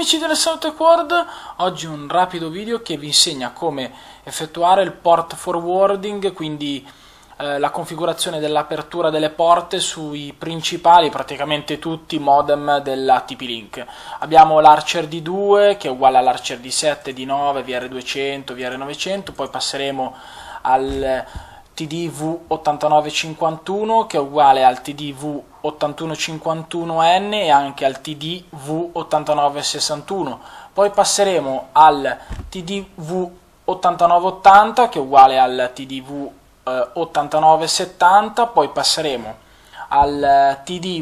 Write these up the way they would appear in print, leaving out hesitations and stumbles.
amici delle Tech World, oggi un rapido video che vi insegna come effettuare il port forwarding, quindi la configurazione dell'apertura delle porte sui principali, praticamente tutti i modem della TP-Link. Abbiamo l'Archer D2 che è uguale all'Archer D7, D9, VR200, VR900, poi passeremo al TD-V8951 che è uguale al TD-V8151N e anche al TD-V8961. Poi passeremo al TD-V8980 che è uguale al TD-V8970, poi passeremo al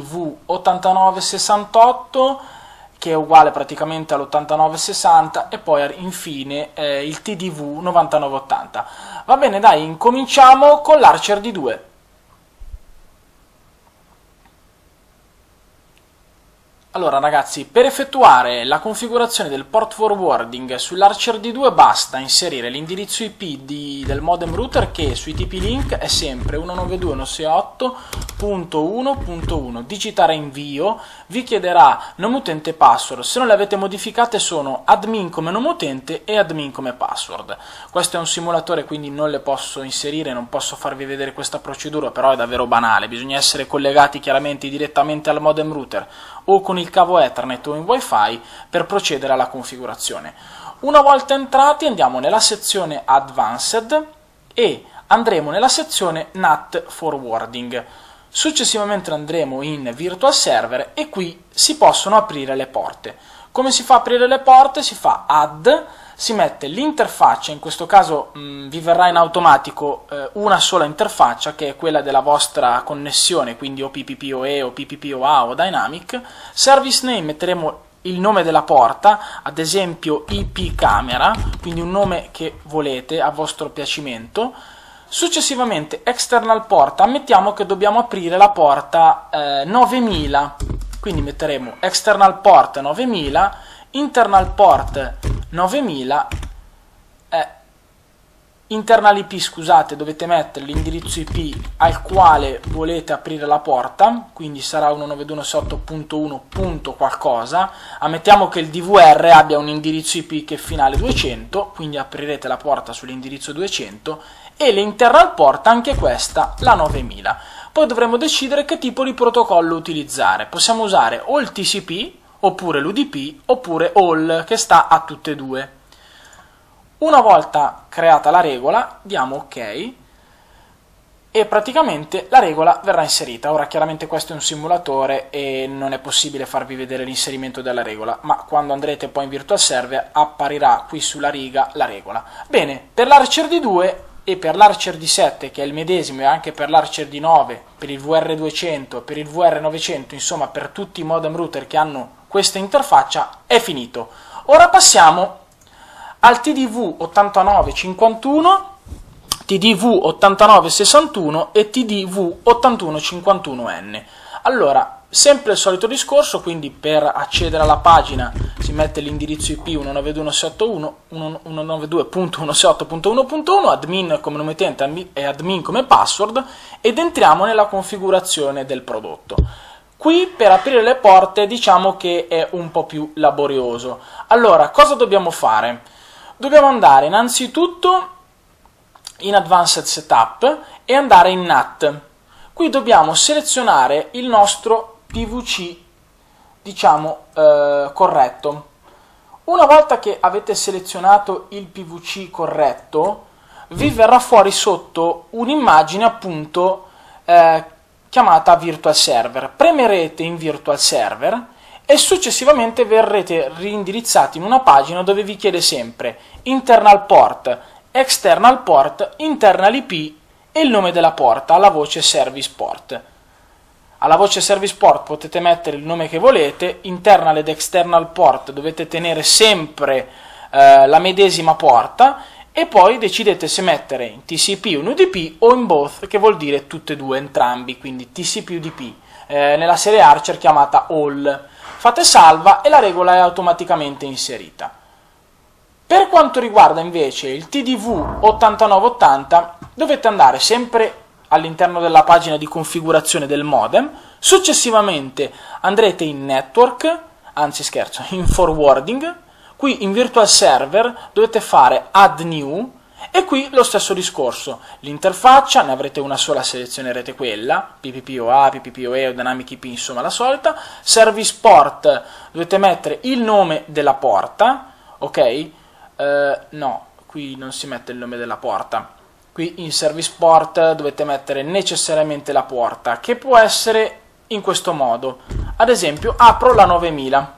TD-V8968 che è uguale praticamente all'8960 e poi infine il TD-V9980. Va bene, dai, incominciamo con l'Archer D2. Allora ragazzi, per effettuare la configurazione del port forwarding sull'Archer D2 basta inserire l'indirizzo IP del modem router che sui TP-Link è sempre 192.168.1.1, digitare invio, vi chiederà nome utente e password, se non le avete modificate sono admin come nome utente e admin come password. Questo è un simulatore quindi non le posso inserire, non posso farvi vedere questa procedura, però è davvero banale, bisogna essere collegati chiaramente direttamente al modem router o con il cavo Ethernet o in Wi-Fi per procedere alla configurazione. Una volta entrati andiamo nella sezione Advanced e andremo nella sezione NAT Forwarding. Successivamente andremo in Virtual Server e qui si possono aprire le porte. Come si fa a aprire le porte? Si fa Add, si mette l'interfaccia, in questo caso vi verrà in automatico una sola interfaccia che è quella della vostra connessione, quindi o PPPoE o PPPoA o Dynamic. Service name metteremo il nome della porta, ad esempio IP camera, quindi un nome che volete a vostro piacimento. Successivamente external port, ammettiamo che dobbiamo aprire la porta 9000, quindi metteremo external port 9000, internal port 9000, internal IP, scusate, dovete mettere l'indirizzo IP al quale volete aprire la porta, quindi sarà 192.168.1. qualcosa, ammettiamo che il DVR abbia un indirizzo IP che è finale 200, quindi aprirete la porta sull'indirizzo 200, e l'internal port anche questa la 9000. Poi dovremo decidere che tipo di protocollo utilizzare, possiamo usare o il TCP oppure l'UDP oppure ALL che sta a tutte e due. Una volta creata la regola diamo ok e praticamente la regola verrà inserita. Ora chiaramente questo è un simulatore e non è possibile farvi vedere l'inserimento della regola, ma quando andrete poi in Virtual Server apparirà qui sulla riga la regola. Bene, per l'Archer D2 e per l'Archer D7 che è il medesimo e anche per l'Archer D9, per il VR200, per il VR900, insomma per tutti i modem router che hanno questa interfaccia è finito. Ora passiamo al TD-V8951, TD-V8961 e TD-V8151N. Allora, sempre il solito discorso, quindi per accedere alla pagina si mette l'indirizzo IP 192.168.1.1, admin come nome utente e admin come password, ed entriamo nella configurazione del prodotto. Qui per aprire le porte diciamo che è un po' più laborioso. Allora, cosa dobbiamo fare? Dobbiamo andare innanzitutto in Advanced Setup e andare in NAT. Qui dobbiamo selezionare il nostro PVC, diciamo, corretto. Una volta che avete selezionato il PVC corretto, vi verrà fuori sotto un'immagine appunto chiamata Virtual Server. Premerete in Virtual Server e successivamente verrete reindirizzati in una pagina dove vi chiede sempre internal port, external port, internal IP e il nome della porta alla voce service port. Alla voce service port potete mettere il nome che volete, internal ed external port dovete tenere sempre la medesima porta e poi decidete se mettere in TCP o in UDP o in both, che vuol dire tutte e due, entrambi, quindi TCP UDP, nella serie Archer chiamata ALL. Fate salva e la regola è automaticamente inserita. Per quanto riguarda invece il TD-V8980 dovete andare sempre all'interno della pagina di configurazione del modem, successivamente andrete in Network, anzi scherzo, in forwarding, qui in virtual server dovete fare add new, e qui lo stesso discorso, l'interfaccia, ne avrete una sola, selezionerete quella, PPPoA, PPPoE o Dynamic IP, insomma la solita. Service port, dovete mettere il nome della porta, ok? No, qui non si mette il nome della porta, qui in service port dovete mettere necessariamente la porta, che può essere in questo modo, ad esempio apro la 9000,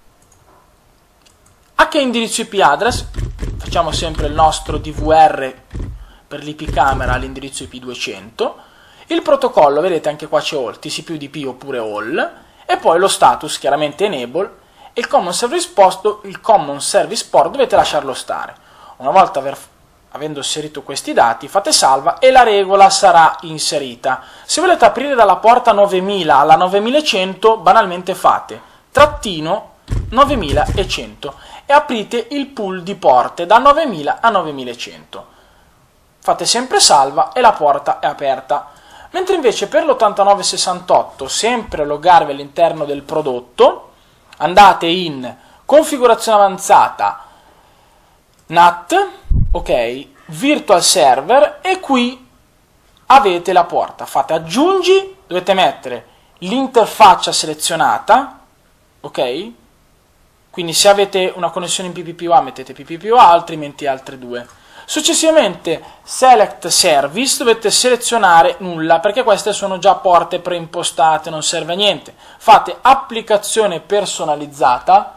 a che indirizzo IP address? Facciamo sempre il nostro DVR per l'IP camera all'indirizzo IP 200, il protocollo, vedete anche qua c'è all, TCP/UDP oppure all, e poi lo status, chiaramente enable, e il common service port dovete lasciarlo stare. Una volta avendo inserito questi dati, fate salva e la regola sarà inserita. Se volete aprire dalla porta 9000 alla 9100, banalmente fate trattino 9100 e aprite il pool di porte da 9000 a 9100. Fate sempre salva e la porta è aperta. Mentre invece per l'8968, sempre loggarvi all'interno del prodotto, andate in configurazione avanzata, NAT, ok, virtual server, e qui avete la porta. Fate aggiungi, dovete mettere l'interfaccia selezionata, ok? Quindi se avete una connessione in PPPoA mettete PPPoA, altrimenti altre due. Successivamente select service, dovete selezionare nulla, perché queste sono già porte preimpostate, non serve a niente. Fate applicazione personalizzata,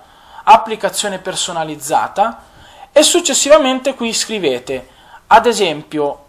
e successivamente qui scrivete, ad esempio,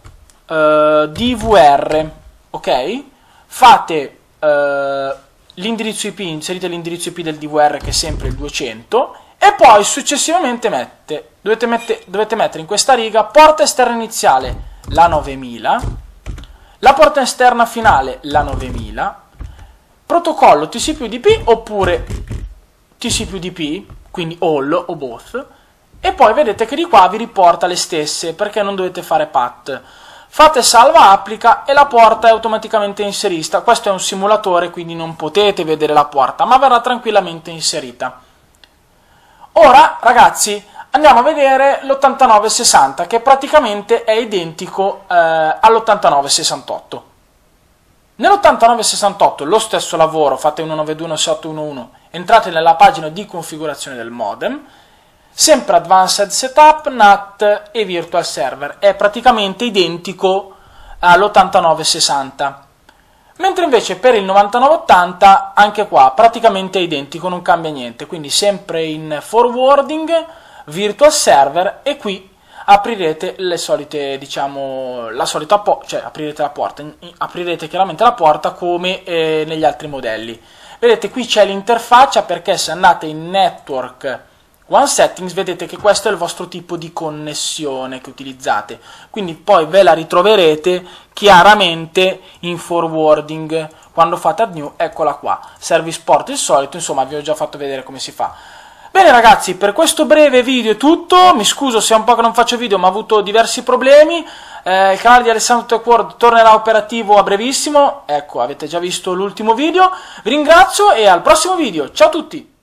DVR, ok? Fate l'indirizzo IP, inserite l'indirizzo IP del DVR, che è sempre il 200, e poi successivamente dovete mettere in questa riga porta esterna iniziale la 9000, la porta esterna finale la 9000, protocollo TCP/UDP oppure TCP/UDP, quindi all o both, e poi vedete che di qua vi riporta le stesse, perché non dovete fare pat. Fate salva applica e la porta è automaticamente inserita. Questo è un simulatore, quindi non potete vedere la porta, ma verrà tranquillamente inserita. Ora, ragazzi, andiamo a vedere l'8960, che praticamente è identico all'8968. Nell'8968 lo stesso lavoro, fate 192.168.1.1, entrate nella pagina di configurazione del modem, sempre Advanced Setup, NAT e Virtual Server, è praticamente identico all'8960. Mentre invece per il 9980, anche qua, praticamente è identico, non cambia niente, quindi sempre in forwarding, Virtual Server, e qui aprirete le solite, diciamo, aprirete la porta, aprirete chiaramente la porta come negli altri modelli. Vedete, qui c'è l'interfaccia, perché se andate in Network One Settings vedete che questo è il vostro tipo di connessione che utilizzate, quindi poi ve la ritroverete chiaramente in forwarding quando fate add new. Eccola qua, service port il solito, insomma vi ho già fatto vedere come si fa. Bene ragazzi, per questo breve video è tutto, mi scuso se è un po' che non faccio video, ma ho avuto diversi problemi. Il canale di Alessandro TechWorld tornerà operativo a brevissimo, ecco, avete già visto l'ultimo video. Vi ringrazio e al prossimo video, ciao a tutti!